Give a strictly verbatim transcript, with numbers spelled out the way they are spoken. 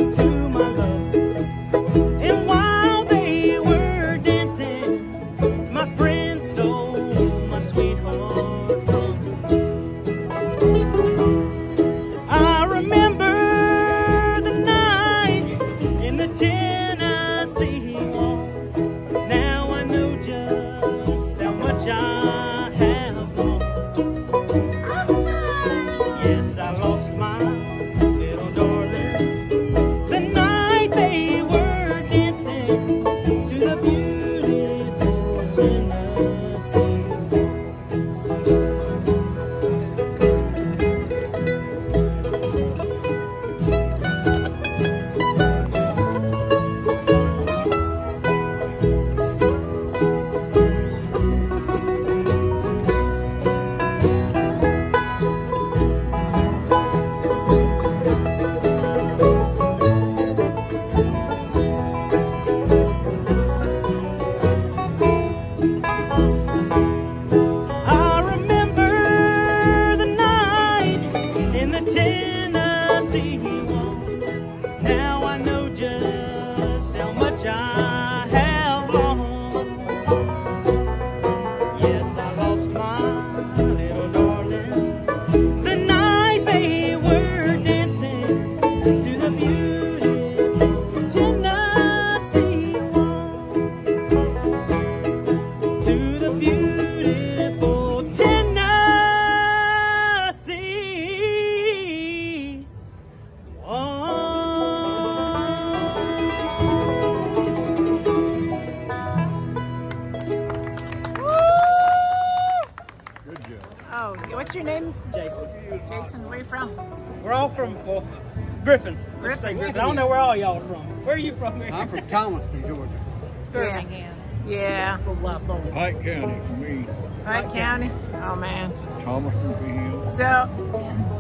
to my love. And while they were dancing, my friend stole my sweetheart from me. I remember the night in the Tennessee Waltz. Now I know just how much I have lost. Yes, I lost my little darling the night they were dancing to the beautiful Tennessee I remember the night in the Tennessee Waltz. Now I know just how much I have lost. Yes, I lost my little darling the night they were dancing to the beautiful Tennessee Waltz. To the beautiful Tennessee Good job. Oh, what's your name? Jason. Jason, where you from? We're all from well, Griffin. Let's say Griffin. Griffin. I don't know where all y'all are from. Where are you from? I'm from Thomaston, Georgia. Yeah. Yeah. From Lafayette. Pike County for me. Pike County? Oh, man. Thomaston for him. So,